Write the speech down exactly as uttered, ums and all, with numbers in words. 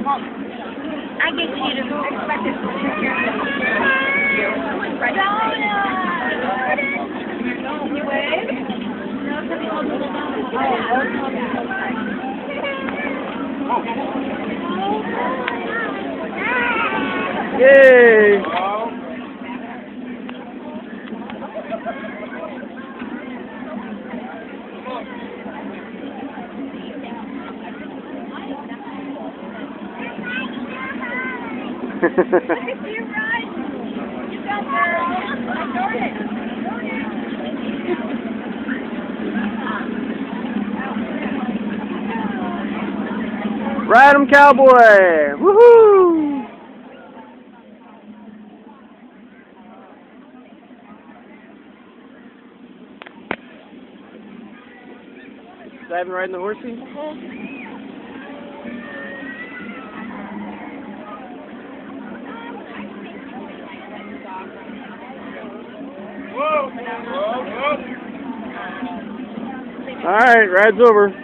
I get you to expect this to take care of you. You wave? Yay! You run! You go, girl! Start it! Ride 'em, cowboy! Woohoo! Diving riding the horsey? Whoa! Whoa! Whoa! Alright, ride's over.